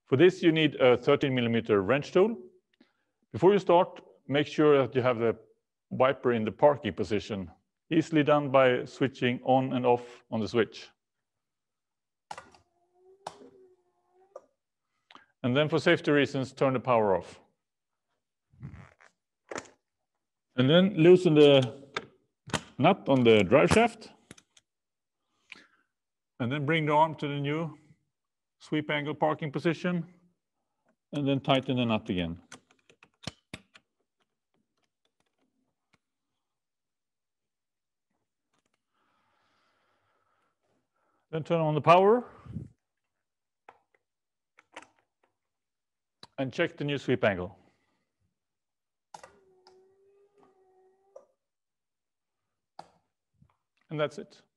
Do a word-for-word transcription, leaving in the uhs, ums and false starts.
For this, you need a thirteen millimeter wrench tool. Before you start, make sure that you have the wiper in the parking position, easily done by switching on and off on the switch. And then for safety reasons, turn the power off. And then loosen the nut on the drive shaft. And then bring the arm to the new sweep angle parking position. And then tighten the nut again. Then turn on the power. And check the new sweep angle. And that's it.